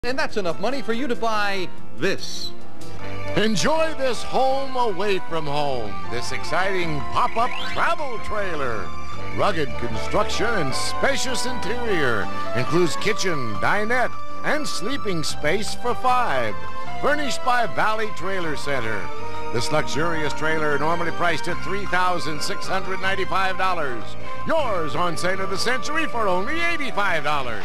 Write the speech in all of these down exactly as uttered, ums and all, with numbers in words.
And that's enough money for you to buy this. Enjoy this home away from home. This exciting pop-up travel trailer. Rugged construction and spacious interior. Includes kitchen, dinette, and sleeping space for five. Furnished by Valley Trailer Center. This luxurious trailer normally priced at three thousand six hundred ninety-five dollars. Yours on sale of the century for only eighty-five dollars.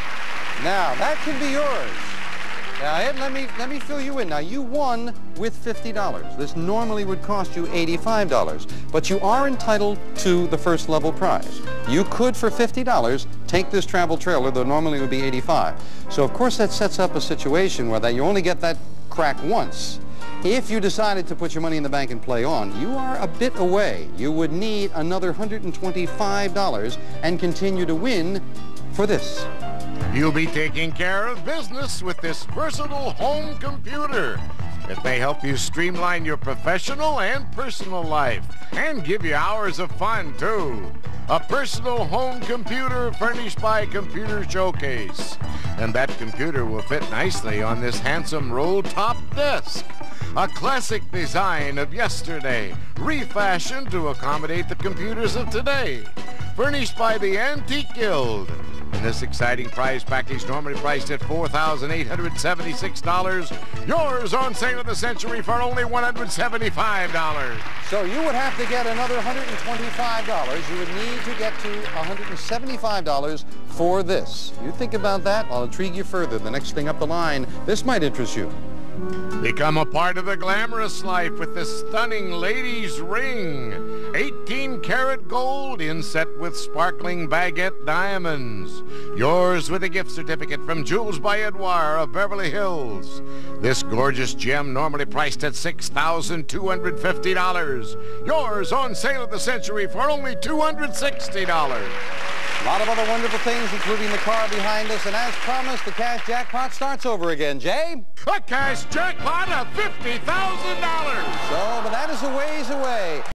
Now, that can be yours. Now, Ed, let me, let me fill you in. Now, you won with fifty dollars. This normally would cost you eighty-five dollars, but you are entitled to the first level prize. You could, for fifty dollars, take this travel trailer, though normally it would be eighty-five dollars. So, of course, that sets up a situation where that you only get that crack once. If you decided to put your money in the bank and play on, you are a bit away. You would need another one hundred twenty-five dollars and continue to win for this. You'll be taking care of business with this versatile home computer. It may help you streamline your professional and personal life and give you hours of fun, too. A personal home computer furnished by Computer Showcase. And that computer will fit nicely on this handsome roll-top desk. A classic design of yesterday, refashioned to accommodate the computers of today. Furnished by the Antique Guild. And this exciting prize package normally priced at four thousand eight hundred seventy-six dollars. Yours on sale of the century for only one hundred seventy-five dollars. So you would have to get another one hundred twenty-five dollars. You would need to get to one hundred seventy-five dollars for this. You think about that, I'll intrigue you further. The next thing up the line, this might interest you. Become a part of the glamorous life with this stunning ladies' ring. eighteen karat gold inset with sparkling baguette diamonds. Yours with a gift certificate from Jewels by Edouard of Beverly Hills. This gorgeous gem normally priced at six thousand two hundred fifty dollars. Yours on sale of the century for only two hundred sixty dollars. A lot of other wonderful things, including the car behind us. And as promised, the cash jackpot starts over again. Jay? A cash jackpot of fifty thousand dollars. So, but that is a ways away.